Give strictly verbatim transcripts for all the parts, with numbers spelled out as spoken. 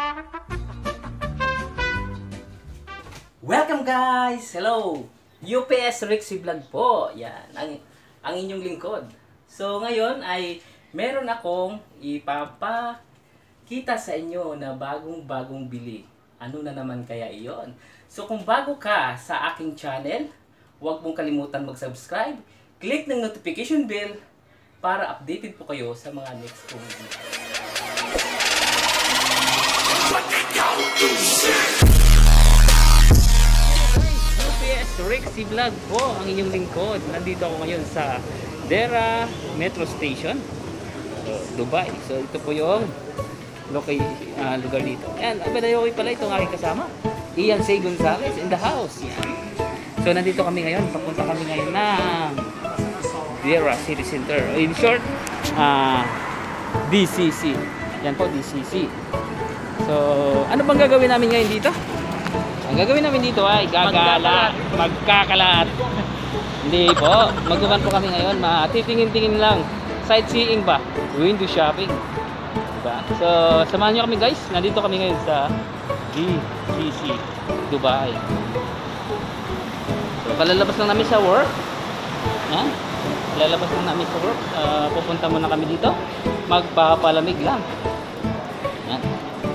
Welcome guys! Hello! U P S Rixie Vlog po. Yan, ang, ang inyong lingkod. So ngayon ay meron akong ipapakita sa inyo na bagong bagong bili. Ano na naman kaya iyon? So kung bago ka sa aking channel, huwag mong kalimutan mag-subscribe. Click ng notification bell para updated po kayo sa mga next kong video. Rixie Vlog po, ang inyong lingkod. Nandito ako ngayon sa Dera Metro Station, so, Dubai. So ito po yung local, uh, lugar dito. Yan, abadayoki pala itong aking kasama, Ian C. Gonzalez in the house. Yan. So nandito kami ngayon, papunta kami ngayon ng Dera City Center. In short, uh, D C C. Yan po, D C C. So ano bang gagawin namin ngayon dito? Ang gagawin namin dito ay gagala, magkakalat. Hindi po, magkukan po kami ngayon, matitingin-tingin lang. Sightseeing ba? Window shopping. Diba? So, samahan nyo kami guys. Nandito kami ngayon sa D C C, Dubai. So, kalalabas lang namin sa work. Yan. Kalalabas lang namin sa work. Uh, pupunta muna kami dito. Magpapalamig lang. Yan.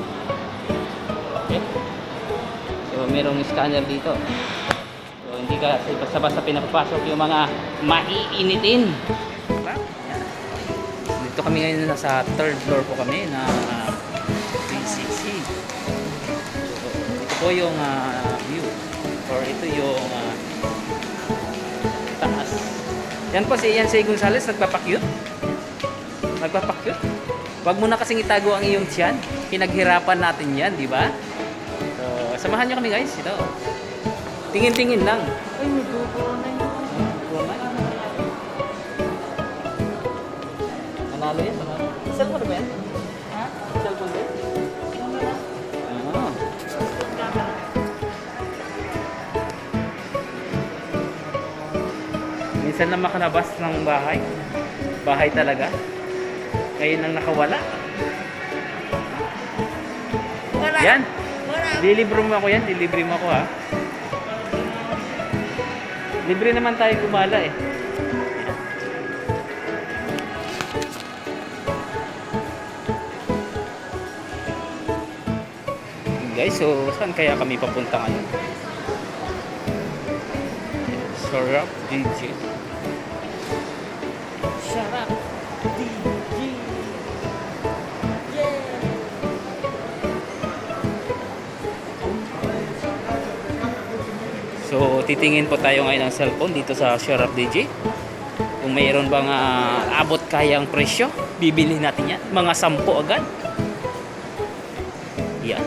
Okay. So, merong scanner dito. So, hindi ka basta-basta pinapapasok yung mga maiinitin. Diba? Dito kami ngayon nasa third floor po kami na uh, D C C. So, ito po yung uh, view. Or ito yung uh, taas. Yan po si Ian C. Gonzalez, nagpapakyut. Nagpapakyut. Huwag mo na kasing itago ang iyong tiyan. Pinaghirapan natin yan, di ba? Samahan nyo kami guys, ito. Tingin-tingin lang. Ay, may GoPro na yun. Manalo yan, manalo. Cellphone ba yan? Ha? Cellphone ba yan? Ah. Minsan na makalabas ng bahay. Bahay talaga. Ngayon ang nakawala. Wala. Yan. Lilibre mo ako yan, lilibre mo ako ha. Libre naman tayo gumala eh. Guys, so saan kaya kami papunta ngayon? Sarap D J. Sarap D J. So, titingin po tayo ngayon ng cellphone dito sa Sharap D J. Kung mayroon bang uh, abot kayang presyo, bibili natin yan. Mga sampo agad. Yan.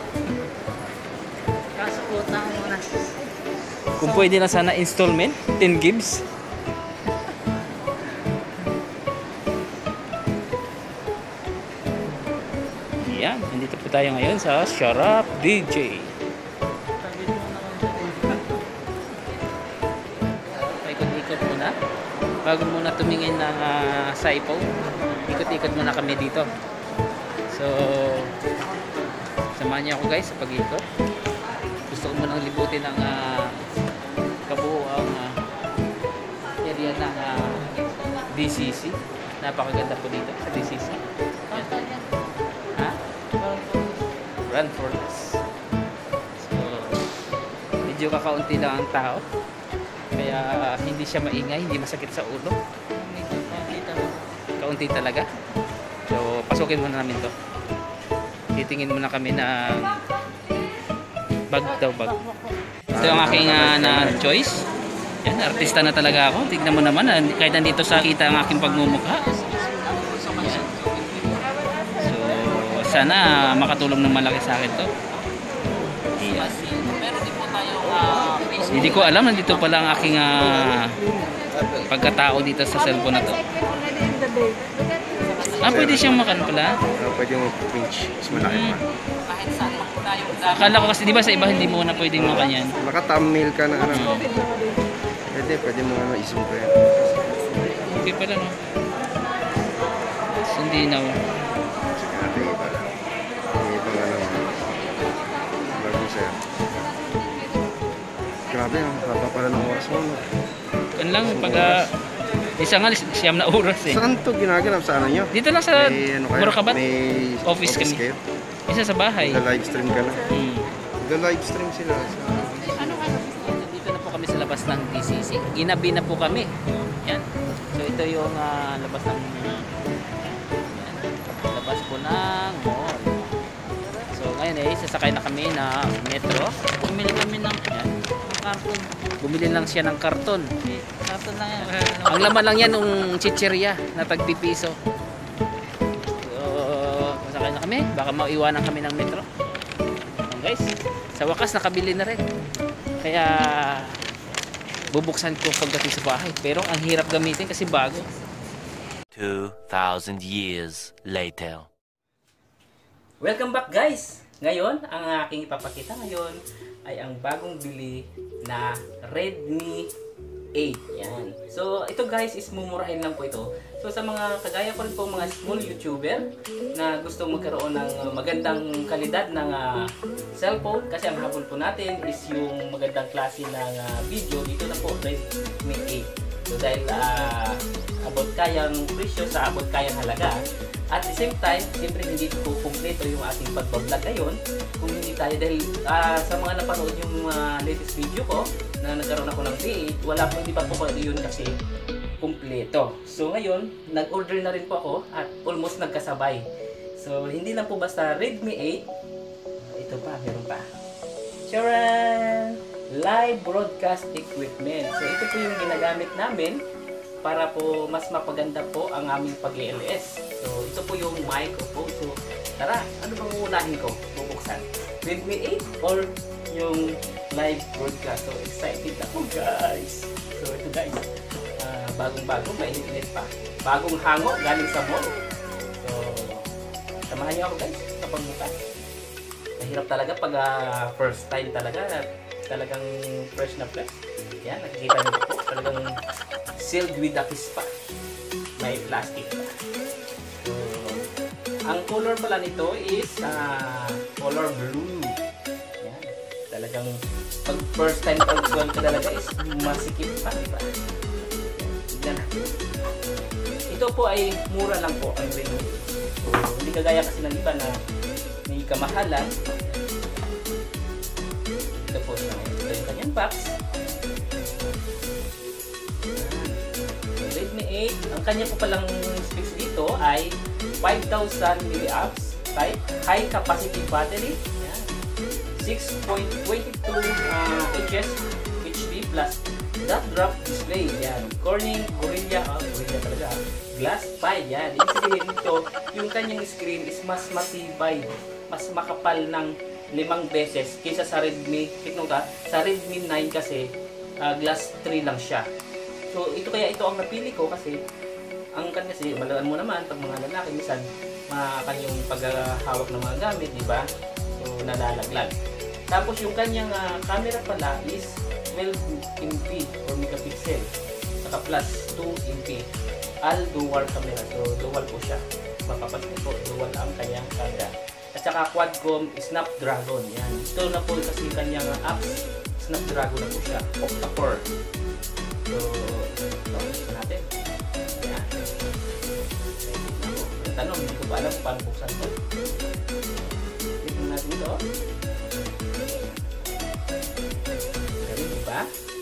Kung pwede na sana installment, ten gigs. Yan. Nandito po tayo ngayon sa Sharap D J. Bago muna tumingin ng uh, cellphone, ikot-ikot muna kami dito. So, samahan niyo ako guys sa pag-ikot. Gusto ko munang libutin ang uh, kabuuang uh, area ng uh, D C C. Napakaganda po dito sa D C C. Ha? Run for this. So, medyo kakaunti lang ang tao. Kaya hindi siya maingay, hindi masakit sa ulo. Kaunti talaga. So, pasukin muna namin to. Titingin muna kami ng bag daw bag. Ito yung aking uh, na choice. Yan, artista na talaga ako. Tignan mo naman, kahit nandito sa kita ang aking pagmumukha. Yan. So, sana makatulong ng malaki sa akin to. Yan. Hindi ko alam, nandito pala ang aking uh, pagkatao dito sa cellphone na to. Ah, pwede siyang makan pala? Uh, pwede mo pinch, mas malaki pa. Akala ko kasi, di ba sa iba hindi mo na pwedeng makan yan? Naka-thumbnail ka na ano. Pwede, pwede mo ano, isum ko yan. Okay pala no? Hindi na. Sige natin iba lang. Yung ibang ano. Grabe, ang haba pala ng oras mo. No? Yan lang, pag uh, isa nga, siyam na oras eh. Saan to ginaganap? Sa ano nyo? Dito lang sa May, ano kayo? Murakabat. May Office kami. kayo? Isa sa bahay. Nag-live stream ka na? Hmm. Nag-live stream sila. Sa... Dito na po kami sa labas ng D C C. Ginabi na po kami. Yan. So ito yung uh, labas ng yan. Labas po ng mall. So ngayon eh, sasakay na kami na metro. Bumili kami ng yan, karton. Bumili lang siya ng karton. Karton lang yan. Ang laman lang yan ng chichirya na tagpipiso. So, sasakay na kami. Baka maiwanan kami ng metro. So, guys, sa wakas nakabili na rin. Kaya bubuksan ko pagdating sa bahay. Pero ang hirap gamitin kasi bago. two thousand years later. Welcome back guys! Ngayon, ang aking ipapakita ngayon ay ang bagong bili na Redmi eight. Yan. So, ito guys is mumurahin lang po ito. So, sa mga kagaya ko rin po mga small YouTuber na gusto magkaroon ng uh, magandang kalidad ng uh, cellphone kasi ang habol po natin is yung magandang klase ng uh, video. Dito na po Redmi eight. So, dahil uh, abot kayang presyo sa abot kayang halaga. At the same time, siyempre hindi po kumpleto yung ating pagbablog ngayon kung hindi tayo dahil uh, sa mga napanood yung uh, latest video ko na nagkaroon ako ng V eight, wala po, hindi pa po yun kasi kumpleto. So ngayon, nag-order na rin po ako at almost nagkasabay. So hindi lang po basta Redmi eight, ito pa, meron pa. Charan! Live broadcast equipment. So ito po yung ginagamit namin para po mas mapaganda po ang aming pag-L S. So ito po yung microphone. So tara, ano bang uunahin ko? Bubuksan. Redmi eight or yung live broadcast. So excited ako guys. So ito guys, uh, bagong-bago, mainit pa. Bagong hango galing sa mall. So samahan niyo ako guys kapag bukas. Mahirap talaga pag uh, first time talaga. Talagang fresh na fresh. Yan, nakikita niyo po. Talagang sealed with a kiss pa. May plastic pa. So, ang color pala nito is uh, color blue. Yan. Talagang pag first time pag-join ka talaga is masikip pa. Diba? Yan. Ito po ay mura lang po ang Redmi. So, hindi kagaya kasi ng iba na may kamahalan. Ito po siya. Ito yung kanyang box. Redmi eight. Ang kanya po palang specs dito ay five thousand milliamps type high capacity battery. Yan. six point two two uh, inches H D plus dot drop display. Yan. Corning Gorilla. Oh, Gorilla talaga. Glass five. Yan. Ibig sabihin nito, yung kanyang screen is mas matibay. Mas makapal ng limang beses kaysa sa Redmi, kita sa Redmi nine kasi uh, glass three lang siya. So ito kaya ito ang napili ko kasi ang kanya kasi malaman mo naman pag mga lalaki minsan makakanyang paghahawak ng mga gamit, di ba? So nalalaglag. Tapos yung kanyang uh, camera pala is twelve M P or megapixel saka plus two M P all dual camera. So dual po siya. Mapapansin po dual ang kanyang camera. At saka Qualcomm Snapdragon. Yan. Ito na po kasi kanyang apps. Snapdragon na po siya. Octa-core. So, ito natin. Yan. Ang tanong, hindi ko pa alam kung paano buksan ito. Tignan natin ito. Galing, diba?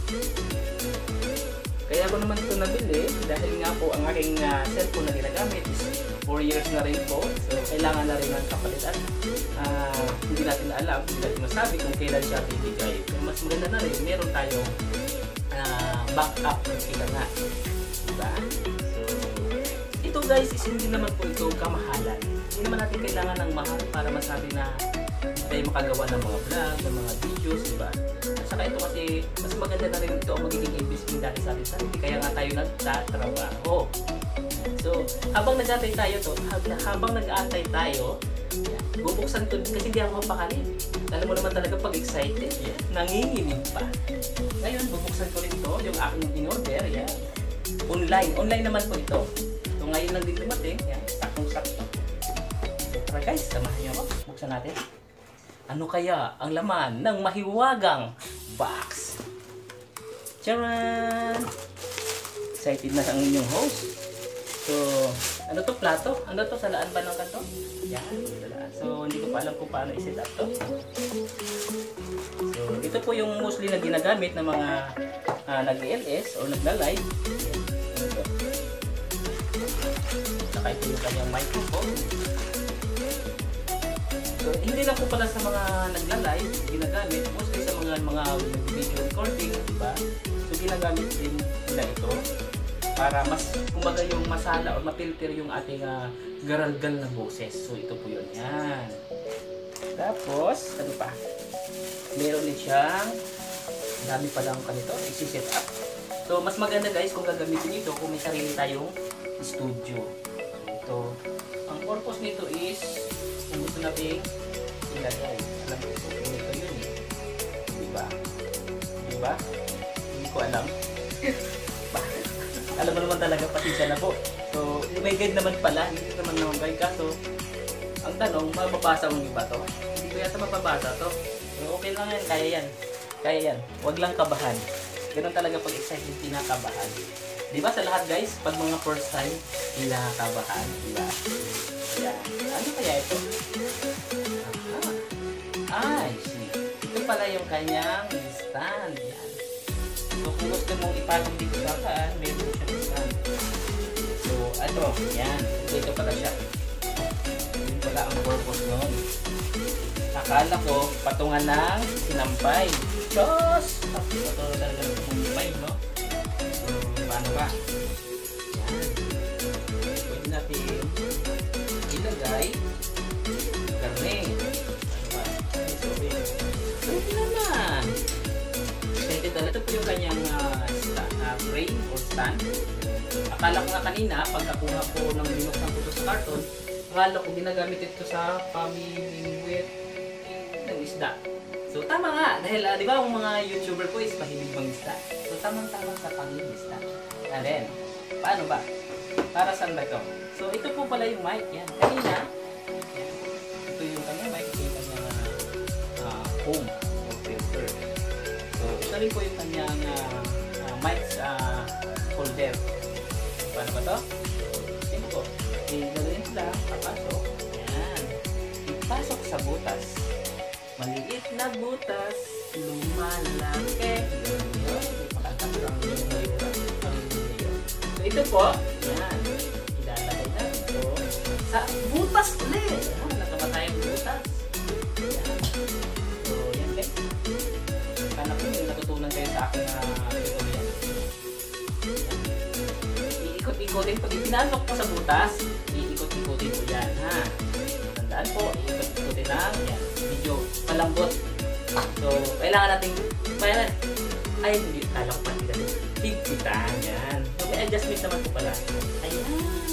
Kaya ako naman ito nabili dahil nga po ang aking uh, cellphone na ginagamit is four years na rin po. So, kailangan na rin ng kapalitan. Uh, hindi natin alam, hindi natin masabi kung kailan siya bibigay. Pero mas maganda na rin, meron tayong uh, backup ng kita nga. Diba? So, ito guys is hindi naman po ito kamahalan. Hindi naman natin kailangan ng mahal para masabi na tayo makagawa ng mga vlog, ng mga videos, diba? At saka ito kasi mas maganda na rin ito ang magiging investment dati sa atin sa atin. Kaya nga tayo nagtatrabaho. So, habang nag-aantay tayo to, habang nag-aantay tayo, yan, bubuksan ko kasi hindi ako mapakali. Alam mo naman talaga pag excited, yan, nanginginig pa. Ngayon, bubuksan ko rin to, yung aking in-order, yan. Online, online naman po ito. So, ngayon lang din dumating, yan, saktong-sakto. Tara guys, samahan niyo ako, buksan natin. Ano kaya ang laman ng mahiwagang box? Charan! Excited na ang inyong host. So, ano to, plato? Ano to, salaan ba ng kanto? Yan, salaan. So, hindi ko pa alam kung paano i-set up to. So, ito po yung mostly na ginagamit ng mga uh, nag-L S or nagla-live. Ito. Saka ito yung kanyang microphone. So, hindi lang po pala sa mga nagla-live ginagamit, mostly sa mga mga video recording, diba? So, ginagamit din nila ito para mas, kumbaga yung masala o mapilter yung ating uh, garalgal na boses. So, ito po yun. Yan. Tapos, ano pa? Meron din siyang, dami pa lang kanito, isi-set up. So, mas maganda guys kung gagamitin ito kung may sarili tayong studio. Ito. Ang purpose nito is, kung gusto natin ilagay. Alam ko kung ito yun eh. Diba? Diba? Hindi ko alam. Alam mo naman talaga, pasensya na po. So, may guide naman pala. Hindi naman naman guide ka. So, ang tanong, mababasa mo ba to? Hindi ko yata mababasa to. So, okay lang yan. Kaya yan. Kaya yan. Huwag lang kabahan. Ganun talaga pag excited, kinakabahan. Diba sa lahat guys, pag mga first time, kinakabahan. Diba? Yan. Ano kaya ito? Ah, I see. Ito pala yung kanyang stand. Yan. So, kung gusto mong ipatong dito sa kaan, meron siyang stand. So, ito. Yan. Ito pala siya. Yun pala ang purpose nun. Akala ko, patungan ng sinampay. Diyos! Tapos ito talaga ng sinampay, no? So, paano ba? Yan. Pwede natin ilagay karne. Ano ba? So, pwede naman. Ito, ito po yung kanyang uh, stand, uh, frame or stand. Akala ko nga kanina, pagkakuha ko ng binuksan ko sa karton, akala ko ginagamit ito sa pamimingwit ng isda. So tama nga, dahil uh, di ba ang mga YouTuber ko is mahilig bang isda? So tamang-tamang sa pamimingwit. And then, paano ba? Para saan ba ito? So ito po pala yung mic. Yan. Kanina, yan. Ito yung kanyang mic. Ito yung kanyang uh, home or filter. So ito rin po yung kanyang uh, uh, mic uh, holder. Paano ba ito? Ito po. I-gawin lang. Papasok. Yan. Ipasok sa butas. Maliit na butas. Lumalaki. Yun yun. Ipakatang yung mayroon. So ito po. Yan. Ilalagay na ito sa butas ulit. Yan. Nakamatayang butas. Yan. So yan guys. Sana po yung natutunan kayo sa akin na tutorial. Iikot-ikotin. Pag ipinasok po sa butas, iikot-ikotin po yan. Ha? Tandaan po, iikot-ikotin lang. Yan. Medyo malambot. So, kailangan natin, kaya ay, hindi, kala ko pati kasi, higpitan. Yan. So, may adjustment naman po pala. Ayan.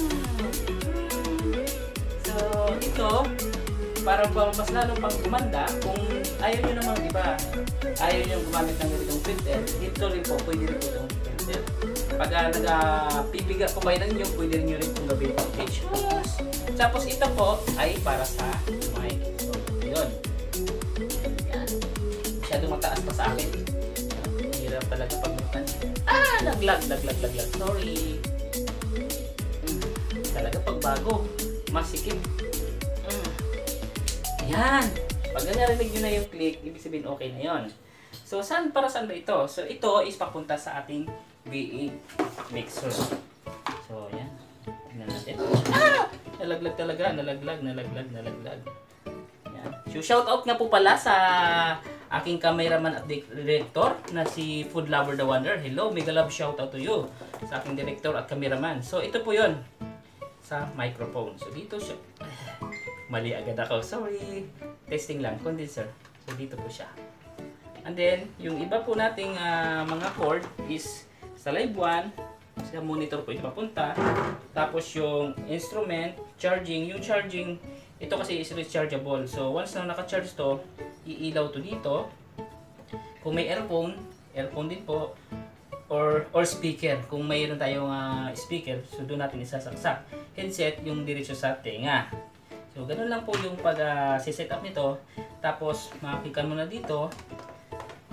So, ito, para mas lalong pang gumanda, kung ayaw nyo naman, di ba, ayaw nyo gumamit ng ganitong filter, dito rin po, pwede rin po itong filter. Pag uh, nag-pipiga po kayo ng inyo, pwede rin nyo rin itong gawin ng pictures. Tapos ito po ay para sa mic. So, yun. Yan. Masyadong mataas pa sa akin. Hirap talaga pagmukan. Ah! Laglag, laglag, laglag. Sorry. Hmm. Talaga pag bago, masikip. Hmm. Yan. Pag narinig nyo na yung click, ibig sabihin okay na yun. So, saan, para saan ba ito? So, ito is papunta sa ating V eight mixer. So, yan. Tingnan natin. Ah! Nalaglag talaga. Nalaglag, nalaglag, nalaglag. Yan. So, shout out nga po pala sa aking cameraman at director na si Food Lover the Wonder. Hello, mega love shout out to you. Sa aking director at cameraman. So, ito po yun. Sa microphone. So, dito siya. Mali agad ako. Sorry. Testing lang. Condenser. So, dito po siya. And then, yung iba po nating uh, mga cord is sa live one, sa monitor po ito papunta. Tapos yung instrument, charging. Yung charging, ito kasi is rechargeable. So, once na naka-charge to, iilaw to dito. Kung may earphone, earphone din po. Or, or speaker. Kung mayroon tayong uh, speaker, so doon natin isasaksak. Headset, yung diretso sa tenga. So, ganun lang po yung pag-set uh, up nito. Tapos, makikita mo na dito,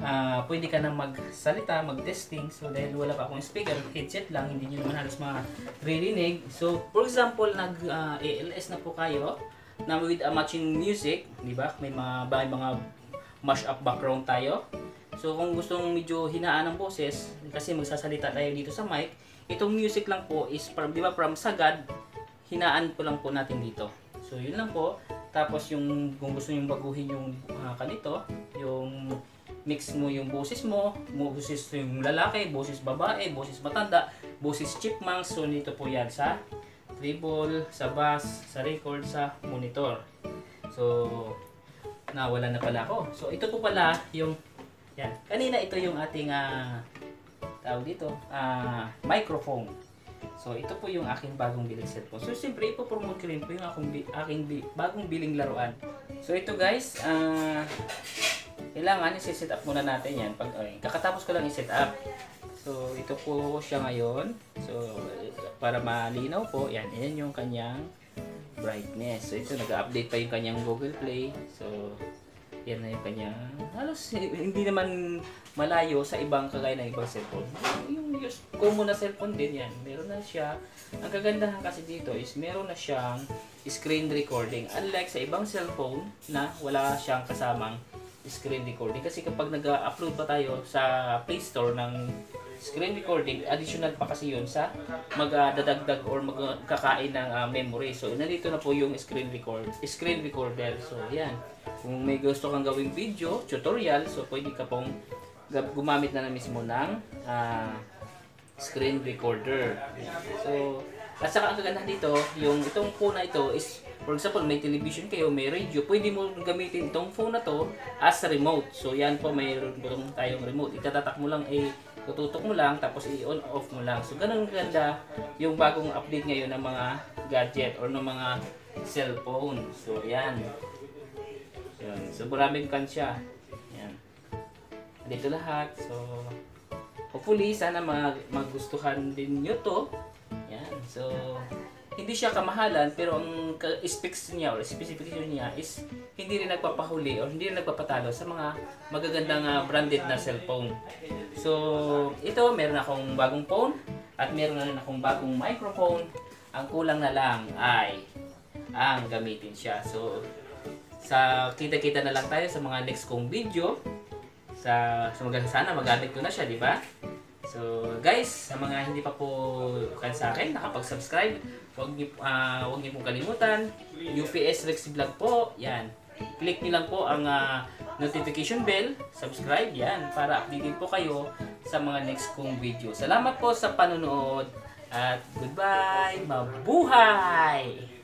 ah, pwede ka na magsalita, mag-testing. So dahil wala pa akong speaker, headset lang, hindi nyo naman halos maririnig. So for example, nag-A L S na po kayo na with a matching music, di ba? May mga, may mga mash up background tayo. So kung gusto mong medyo hinaan ng boses, kasi magsasalita tayo dito sa mic, itong music lang po is from, di ba, from Sagad, hinaan po lang po natin dito. So yun lang po. Tapos yung kung gusto niyo baguhin yung uh, kanito, yung mix mo yung boses mo, boses yung lalaki, boses babae, boses matanda, boses chipmunks. So dito po yan sa treble, sa bass, sa record, sa monitor. So nawala na pala ako. So ito po pala yung yan. Kanina ito yung ating uh, tawag dito, uh, microphone. So ito po yung aking bagong biling cellphone. So siyempre ipopromote ko rin po yung akong, aking bi bagong biling laruan. So ito guys, uh, kailangan i-set up muna natin yan. Pag, okay, kakatapos ko lang i-set up. So ito po siya ngayon. So para malinaw po, yan, yan yung kanyang brightness. So ito nag-update pa yung kanyang Google Play. So yan na yung kanyang, halos hindi naman malayo sa ibang kagaya ng ibang cellphone. Yung use common na cellphone din yan, meron na siya. Ang kagandahan kasi dito is meron na siyang screen recording. Unlike sa ibang cellphone na wala siyang kasamang screen recording. Kasi kapag nag-upload pa tayo sa Play Store ng screen recording, additional pa kasi yun sa magdadagdag or magkakain ng uh, memory. So nandito na po yung screen record, screen recorder. So yan. Kung may gusto kang gawing video, tutorial, so pwede ka pong gumamit na na mismo ng uh, screen recorder. So, at saka ang kagandahan dito, yung itong phone na ito is, for example, may television kayo, may radio, pwede mo gamitin itong phone na to as a remote. So, yan po, mayroon po tayong remote. Itatatak mo lang, eh, tututok mo lang, tapos i-on off mo lang. So, ganun ganda yung bagong update ngayon ng mga gadget or ng mga cellphone. So, yan. Yan. So, maraming kan siya. Yan. Dito lahat. So, hopefully, sana mag magustuhan din nyo to. Yan. So, hindi siya kamahalan, pero ang specs niya or specification niya is hindi rin nagpapahuli or hindi rin nagpapatalo sa mga magagandang uh, branded na cellphone. So, ito, meron akong bagong phone at meron na rin akong bagong microphone. Ang kulang na lang ay ang gamitin siya. So, sa kita-kita na lang tayo sa mga next kong video. Sa, sa maganda sana magamit ko na siya, di ba? So, guys, sa mga hindi pa po kan sa akin, nakapag-subscribe, huwag niyo, uh, huwag niyo pong kalimutan. U P S Rex Vlog po, yan. Click niyo lang po ang uh, notification bell, subscribe, yan, para updated po kayo sa mga next kong video. Salamat po sa panonood at goodbye, mabuhay!